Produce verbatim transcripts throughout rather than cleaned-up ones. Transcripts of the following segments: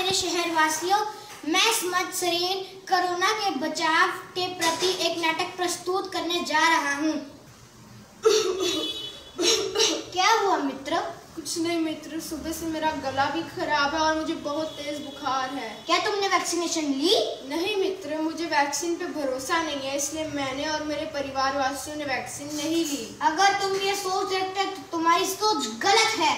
मेरे शहरवासियों, मैं स्मत सरीन कोरोना के बचाव के प्रति एक नाटक प्रस्तुत करने जा रहा हूँ। क्या हुआ मित्र? कुछ नहीं मित्र, सुबह से मेरा गला भी खराब है और मुझे बहुत तेज बुखार है। क्या तुमने वैक्सीनेशन ली? नहीं मित्र, मुझे वैक्सीन पे भरोसा नहीं है, इसलिए मैंने और मेरे परिवार वासियों ने वैक्सीन नहीं ली। अगर तुम ये सोच रखते हो तो तुम्हारी सोच गलत है।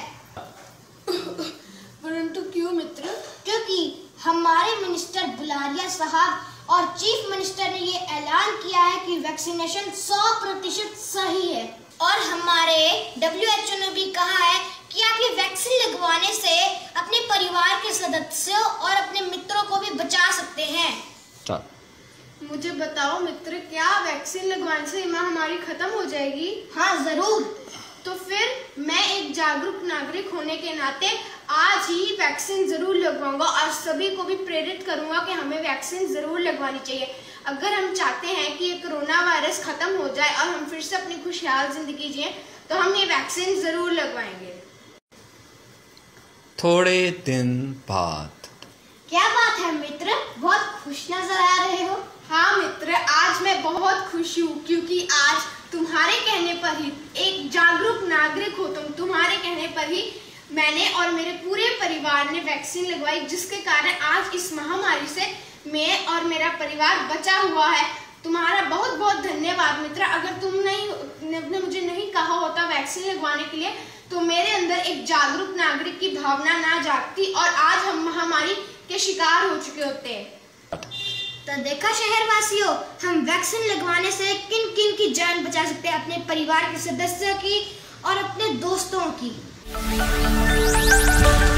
परंतु क्यों मित्र? क्योंकि हमारे मिनिस्टर बुलारिया साहब और चीफ मिनिस्टर ने ये ऐलान किया है कि वैक्सीनेशन सौ प्रतिशत सही है और हमारे डब्ल्यू एच ओ ने भी कहा है कि आप ये वैक्सीन लगवाने से अपने परिवार के सदस्यों और अपने मित्रों को भी बचा सकते हैं। मुझे बताओ मित्र, क्या वैक्सीन लगवाने से महामारी खत्म हो जाएगी? हाँ जरूर। तो फिर मैं एक जागरूक नागरिक होने के नाते आज ही वैक्सीन जरूर लगवाऊंगा और सभी को भी प्रेरित करूंगा कि हमें वैक्सीन जरूर लगवानी चाहिए। अगर हम चाहते हैं कि ये कोरोना वायरस खत्म हो जाए और हम फिर से अपनी खुशहाल जिंदगी जिए, तो हम ये वैक्सीन जरूर लगवाएंगे। थोड़े दिन बाद। क्या बात है मित्र, बहुत खुश नजर आ रहे हो। हाँ मित्र, आज मैं बहुत खुश हूँ क्योंकि आज तुम्हारे कहने पर ही, एक जागरूक नागरिक हो तुम, तुम्हारे कहने पर ही मैंने और मेरे पूरे परिवार ने वैक्सीन लगवाई, जिसके कारण आज इस महामारी से मैं और मेरा परिवार बचा हुआ है। तुम्हारा बहुत बहुत धन्यवाद मित्र। अगर तुम नहीं ने मुझे नहीं कहा होता वैक्सीन लगवाने के लिए, तो मेरे अंदर एक जागरूक नागरिक की भावना ना जागती और आज हम महामारी के शिकार हो चुके होते। तो देखा शहरवासियों, हम वैक्सीन लगवाने से किन किन की जान बचा सकते हैं, अपने परिवार के सदस्यों की और अपने दोस्तों की।